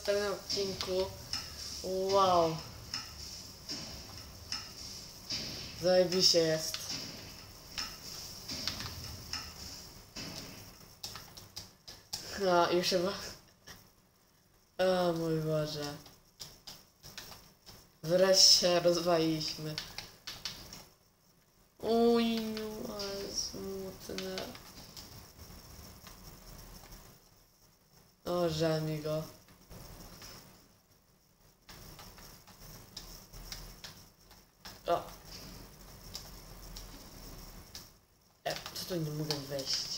następnym odcinku. Wow. Zajebiście jest. No, już chyba... O mój Boże. Wreszcie rozwaliliśmy. Uj, ale smutne. O, żal mi go. O. Co tu nie mogę wejść?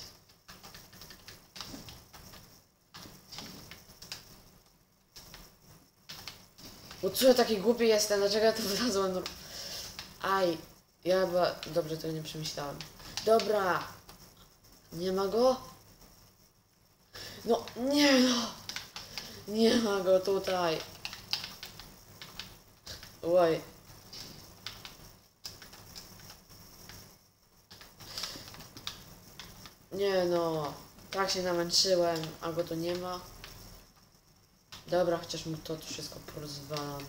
Bo co ja taki głupi jestem? Dlaczego ja to wylazłem? Aj. Ja chyba... Dobrze, to nie przemyślałem. Dobra. Nie ma go? No, nie no. Nie ma go tutaj. Oj. Nie no. Tak się namęczyłem, a go tu nie ma. Dobra, chociaż mu to wszystko porozwalam.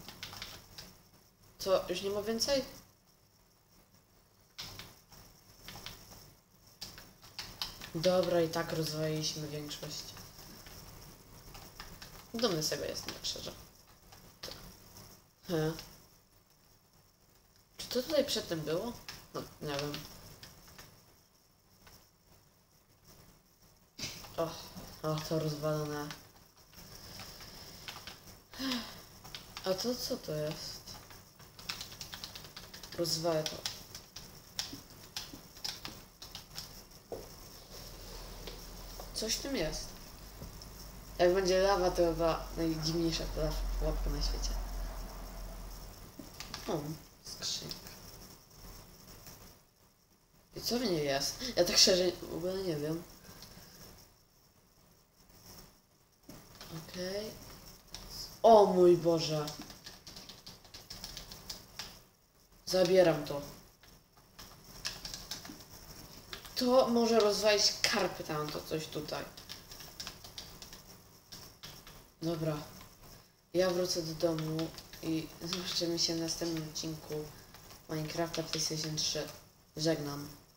Co, już nie ma więcej? Dobra, i tak rozwaliliśmy większość. Dumny z siebie jestem, tak szczerze. He. Czy to tutaj przedtem było? No, nie wiem. O, to rozwalone. A to co to jest? Rozwalę to. Coś w tym jest. Jak będzie lawa, to chyba najdziwniejsza pułapka na świecie. O, skrzynka. I co w niej jest? Ja tak szczerze w ogóle nie wiem. Okej. O mój Boże. Zabieram to. To może rozwalić karpy tam, to coś tutaj. Dobra. Ja wrócę do domu i zobaczymy się w następnym odcinku Minecrafta PlayStation 3. Żegnam.